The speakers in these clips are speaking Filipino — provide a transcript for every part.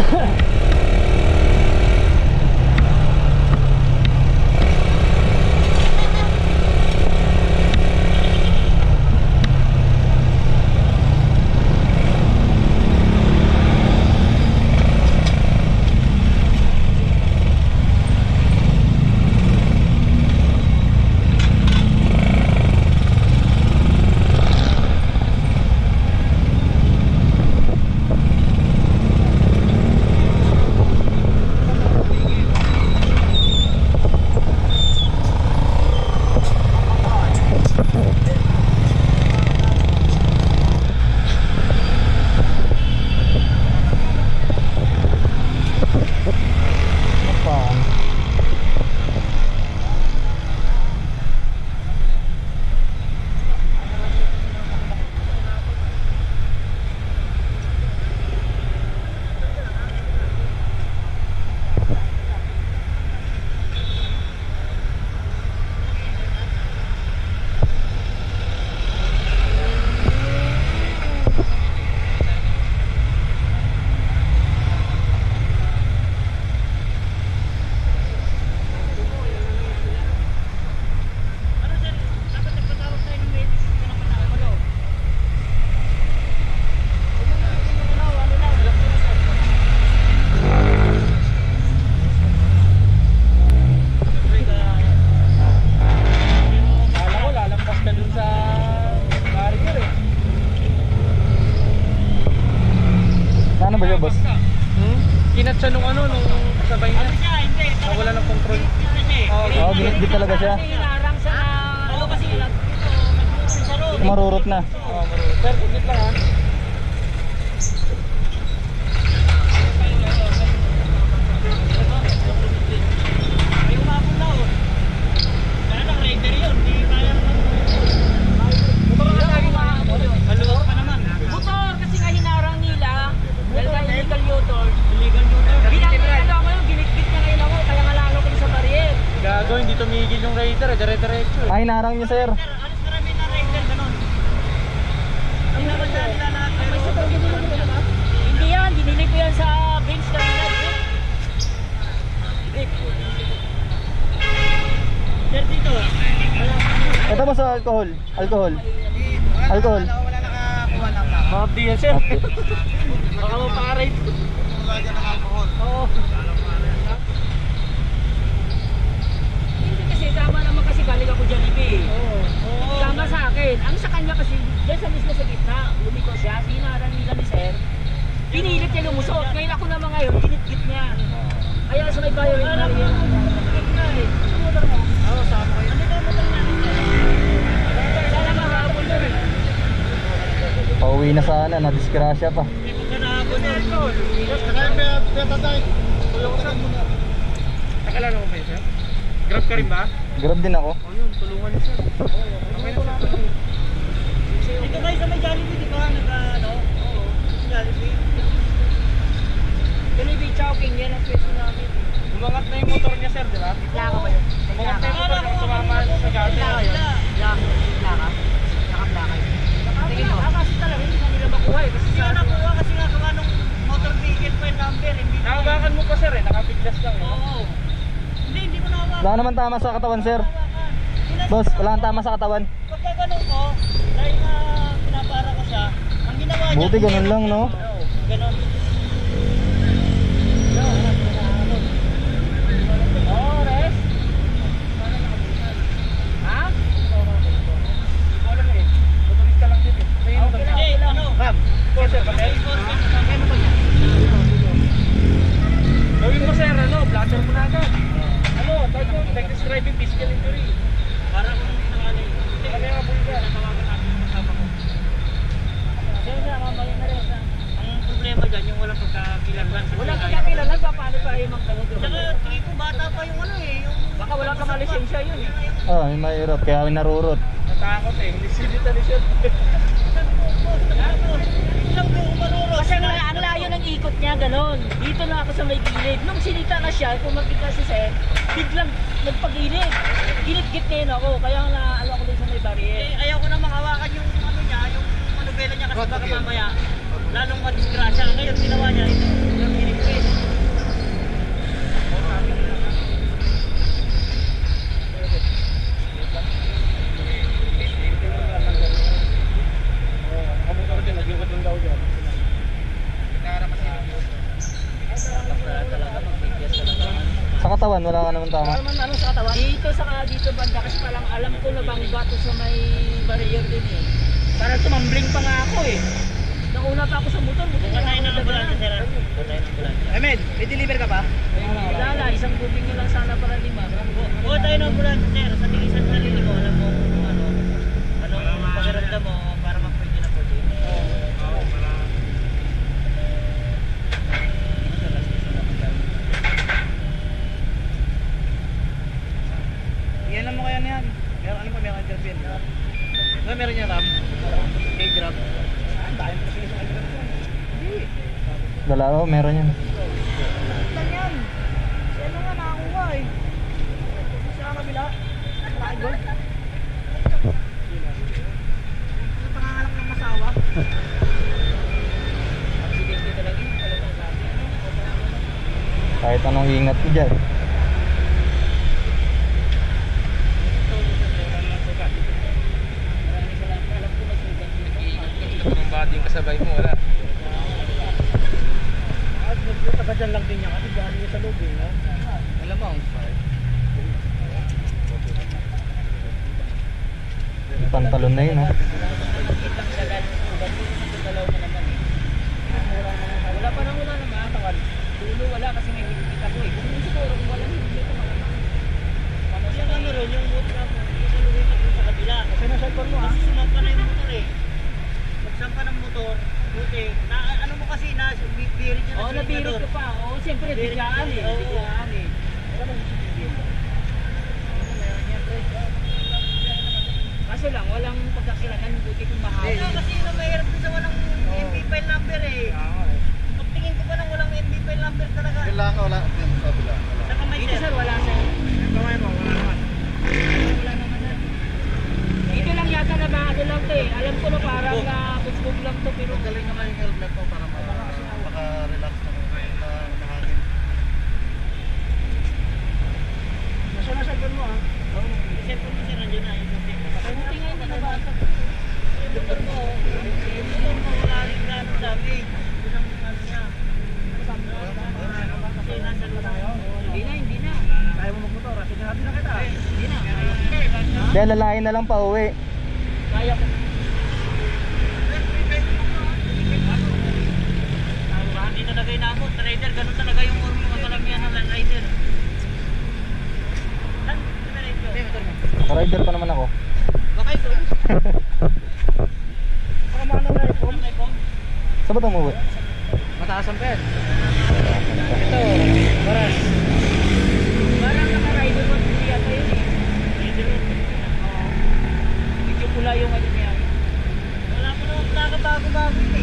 Kinat siya nung kasabay niya. Nawala ng control. Oo, ginit-git talaga siya. Marurot na. Oo, marurot. Sir, ginit lang ha. Hindi tumigil yung rider, dire-diretso. Ay, narang niya, sir. Alas marami na rider, ganon. Ang nabanda nila lahat. May super dito ba? Hindi yan, dinili ko yan sa bench terminal. Sir, dito. Ito ba sa alcohol? Alcohol? Alcohol? Wala nakakuha lang lang. Mabdi yan, sir. Baka maparay. Wala dyan ng alcohol. Oo. Tama naman kasi galing ako dyan ibi. Tama sa akin. Ang sa kanya kasi, dyan sa mismo sa gitna, lumiko siya, sinarang nila ni sir. Pinilit niya lumusot. Ngayon ako naman ngayon, ginit-git niya. Kaya sa may bayo rin na rin. Sumutor mo? Oo, sama ko yun. Ano yung motor niya? Sana mahabol na rin. Pauwi na sana, nadisgrasya pa. Hindi mo ka nahabol na ito. Kaya tatay. Tulong ko saan muna. Nakalala mo ba yun, sir? Grab ka rin ba? Grab din ako. Oh yun, tulungan niyo sir. Okay na sa akin. Dito kayo sa may Jollibee, di ba? Nag-ano? Oo. Jollibee. Jollibee Chowking, yan ang pwesto namin. Umangat na yung motor niya sir, di ba? Laka ba yun? Umangat na yung motor niya sumama sa Jollibee. Laka yun? Laka? Nakablaka yun? Tingin mo? Kasi talaga hindi na nila makuha eh. Hindi na nakuha kasi nga gawa nung motor vehicle pa yung number. Nakabakan mo pa sir eh, nakapiglas lang eh. Oo. Hindi ko nahawakan. Wala naman tama sa katawan, sir. Boss, wala nang tama sa katawan. Pagka ganun ko, dahil na pinapara ko siya, ang ginawa niya... Buti ganun lang, no? Ganun. Ores? Ha? Wala na eh. Motorist ka lang din eh. Okay, ano? Ma'am, sir, bakit? Gawin mo sir, blatter mo na agad. Reckless driving, physical injury. Para kung ano yun. Kami nga po yun. Natawagan natin yung kasama ko. Siyempre, mamaya na rin. Ang problema dyan, yung walang pagkakilangan. Walang pagkakilangan, paano pa yung magtanong? Tsaka, tingin ko bata pa yung ano eh. Baka wala kang lisensya yun eh. Ah, may mahirap, kaya may narurot. Natakot eh, lisidita ni sir. Kasi ang layo ng ikot niya, ganon. Dito na ako sa may gilid. Nung sinita na siya, pumakit na si Seth, biglang nagpagilid. Ginit-git niya yun ako, kaya naalo ako dun sa may barrier. Eh, ayaw ko na makawakan yung ano niya, yung manubela niya kasi baka mamaya lalong madisgrasya. Ngayon, ginawa niya ito, yung ginit-git. katawan, wala ka naman tama. Ano sa katawan? Dito banda kasi palang alam ko na bangga to sa may barrier din eh. Parang tumambling pa nga ako eh. Nauna pa ako sa motor. Bukan tayo ng ambulansya, sir. Bukan tayo ng ambulansya. Ahmed, may deliver ka pa? Wala, isang bubing nyo lang sana para 5. Bukan tayo ng ambulansya, sir. Sa tigisan sa sarili mo, alam mo kung anong pakiramdam mo para mag-pwede na po din. Iyan mo kaya na yan. Meron, ano pa meron dyan, Ben? Diba meron niya RAM? Okay, grab. Tayo mo kasi sa grab ko. Hindi. Dalawa, meron yan. Lang yan. Si ano nga nakakuha eh. Si ang kabila. Nakagol. Ano pangangalak ng masawa? Aksidente talaga yun. Talagang sabi. Kahit anong ingat ko dyan. Kung bakit yung kasabay mo, wala. Taga dyan lang din niya kasi galing niya sa loob eh. No? Alam mo, ang fire. Pantalon na yun, ha. Wala pa nang wala naman. Dulo wala kasi may higit ako eh. Kung siguro kung walang higit ako malamang. Yung ano ron, yung boot na po, yung sa luwi na sa kabila. Kasi nasa cellphone mo ha? Kasi sumampa na yung motor eh. Pagsampa ng motor, buti. Ano mo kasi, birit niya na Oo, nabirit ko pa. Oo, siyempre, biglaan eh. Biglaan eh. Kaso lang, walang pagkakilangan, buti kong mahal. Kasi mahirap din sa walang MB file number eh. Pagtingin ko pa lang walang MB file number talaga. Kailangan ka wala. Sa kamay Dito sir, wala sir. Kamay mo, wala naman. Wala naman sir. Dito lang yata na bago lang to eh. Alam ko na parang bugbog lang to pero Galing naman yung helmet mo para maka-relax na mahangin. Nasa na cellphone mo ha? Oo. Cellphone mo sir, nandiyan na. buti nga hindi nabasa. Motor mo, wala rin gano'ng dami. Isang ano niya. Kasi nasa tayo. Hindi na. Kaya mo magmotor, sinarabi na kita. Hindi na. Kaya lalahin na lang pa uwi. Kaya ko. Dito na kayo namot, rider, ganun talaga yung mga kalamihan ng rider. Saan? Rider pa naman ako. Bakay ko. Baka maano na iPhone? Saan ba ito umuwi? Mataas ang pen. Ito, paras. Parang naka-rider mo yata yun eh. Rider. Oo. Medyo pula yung ano niya. Wala pa naman nakabago-bago yun eh.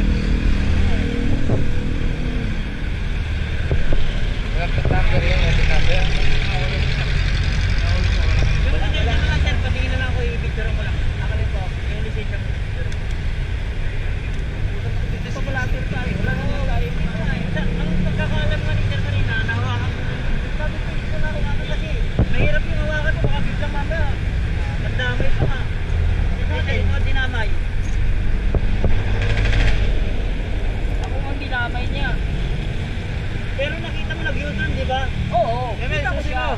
Wala pa number yun, wala number. Wala na lang sir, patingin na lang ako i-picture ko lang. Akalin po, yung lisensya ko. Dito sa Balater tayo, wala na tayo. Ang pagkakaalam nga ni sir kanina, nahawakan ko. Sabi ko, hindi ko na hawakan kasi mahirap yung hawakan mo, baka biglang mamaya. Magdamay pa nga. Kasi ito dinamay. Ako ang dinamay niya. Pero nakita mo nag-U-turn, di ba? Oo. Kaya Kita ko susi siya. mo.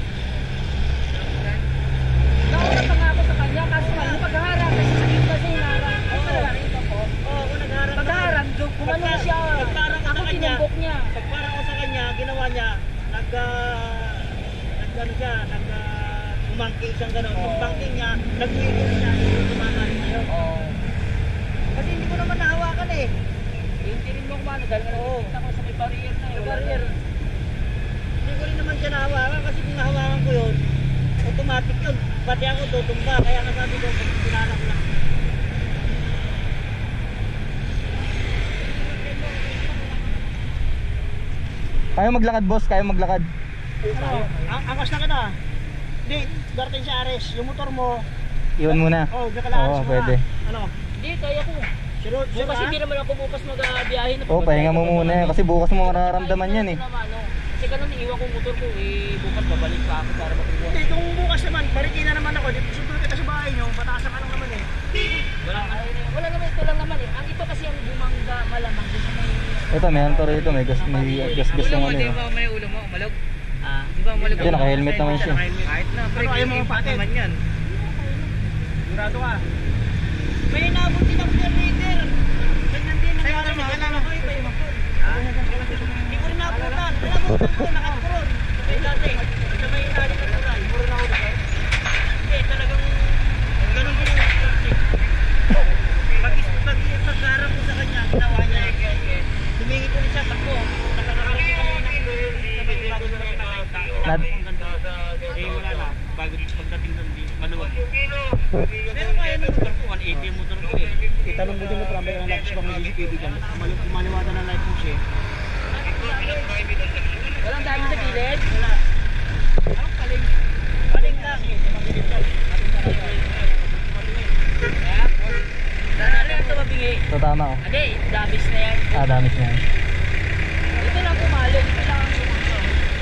Nauna pa nga ako sa kanya kaso nga yung pagharap kasi sa iba siya hinarang. Ay pala rin ako. Oo, kung nagharap ka. Pagharap, kung ano na siya. Pagparang ka Ako sa kanya. tinumbok niya. Pagparang ko sa kanya, ginawa niya, nag-ano siya, umangking siyang gano'n. Oo. Pag-banking niya, nag-wiggle siya, yung tumamari niya. Oo. Kasi hindi ko naman nahawakan eh. Yung tirin mo kumano dahil nga nakikita ko sa may barrier na Sa yun. barrier. Hindi ko rin naman siya nahawakan kasi kung nahawakan ko yun, automatic yun. Pati ako tutumba, kaya nga sabi ko, pinala ko lang. Kaya maglakad boss, kaya maglakad. Ano? Angkas na ka na. Hindi, darating si Ares. Yung motor mo, Iwan muna. diyan ka lang Oo, Ares mo pwede. na. Ano? Hindi, kaya ko. Sure, sure Bukas ha? hindi naman ako bukas mag-biyahe na. Oo, pahinga mo muna yan. Kasi bukas mo mararamdaman yan eh. Kasi ganun, iiwan ko yung motor ko eh. Bukas babalik pa ako para makuha. Hindi, kung bukas naman, barikin na naman ako. Dito susunod kita sa bahay nyo, pataas ang naman eh. Wala naman, ito lang naman eh. Ang ito kasi ang bumangga malamang doon sa may... Ito, meron to rito. May gas yung ano eh. May ulo mo, malog. Di ba mali Hindi, naka-helmet naman siya. Kahit na, pre, ayaw mo mapatid. Yan. Sigurado ka. May inabot din ako yung leader. Ganyan din ang gano'n mo. Hindi ko rin naabutan. Naabutan ko, nakapuron. Sabay dati. Sabay inali ka tulay. Muro na ako dito. Hindi, talagang gano'n din yung plastic. Pag-harap ko sa kanya, ginawa niya. Tumingi ko siya, takbo. Nakakarating kami na sabay bago na wala na. Bago pagdating doon, maluwag. Pero kaya nung motor ko, 180 yung motor ko eh. Itanong mo din mo, parang ang lapis pang may CCTV dyan. Maliwatan ng light push eh. Walang dami sa gilid? Wala. Anong paling? Paling lang eh. Magigit lang. Saan natin ito mabingi? So tama oh. Hindi, damis na yan. Damis na yan. Ito lang pumalo, ito lang ang pumunta.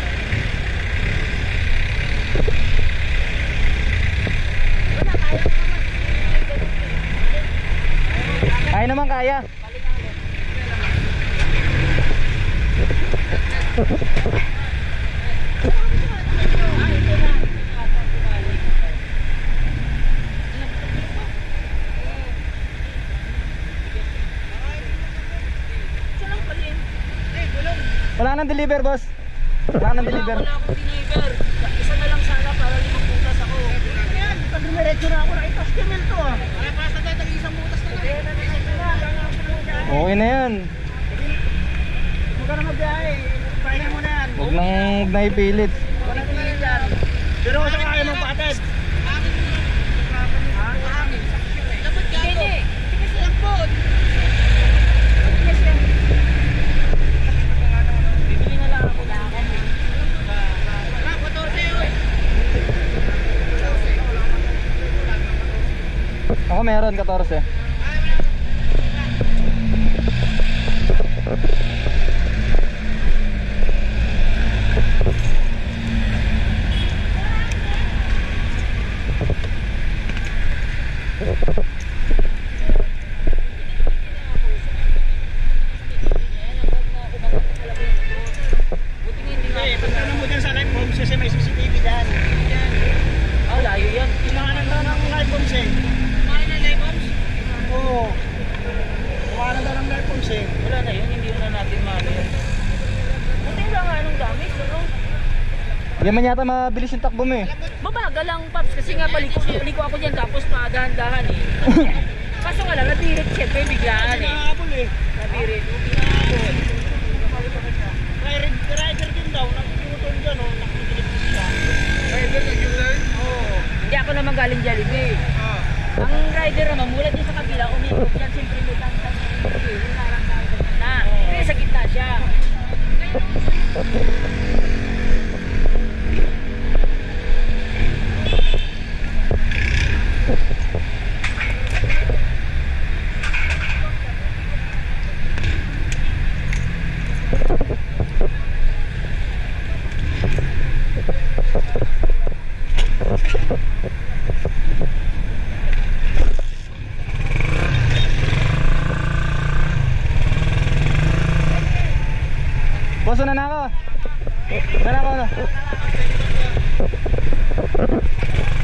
Wala, kaya ko naman. Kaya naman kaya. Wala nang deliver, boss. Wala nang deliver. Wala akong deliver. Isa na lang sana para 5 butas ako. Yan, pag dumiretso na ako, nakita stimel to ah. Ay, para sa dahil isang butas na lang. Okay na yan. Huwag ka na magbiyahe. Kaya mo na yan. Huwag nang ipilit. Walang pilit yan. Pero kung sa kaya mong patid. Hindi. Tigas lang po. Bibili na lang ako na ako. Ako meron 14. Pagkano mo dyan sa live bombs kasi may CCTV dyan. Ah, layo yan. Kumahanan daw ng live bombs eh. Kumain na live bombs? Oo. Kumahanan daw ng live bombs eh. Wala na yun, hindi na natin maano yun. Buti lang nga nung damis, ano? Hindi man yata mabilis yung takbo mo eh. Mabagal lang, Paps, kasi nga paliko ako dyan tapos padahan-dahan eh. Kaso nga lang, natirit siyempre biglaan eh. Nahabol eh. Natirit. Rider din daw, nag-U-turn dyan oh. Nakikinig din siya. Rider nag-U-turn? Oo. Hindi ako naman galing Jollibee. Ang rider naman, mulat din sa kabila, umikot yan, siyempre may tantan na yung larang tayo sa gitna. Pero sa gitna siya. Boss, una na ako. Una na ako.